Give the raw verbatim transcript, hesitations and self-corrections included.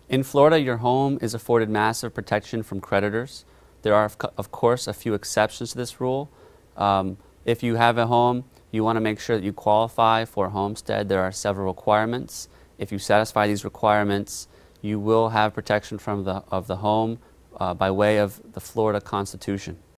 In Florida, your home is afforded massive protection from creditors. There are, of course, a few exceptions to this rule. Um, if you have a home, you want to make sure that you qualify for Homestead. There are several requirements. If you satisfy these requirements, you will have protection from the, of the home uh, by way of the Florida Constitution.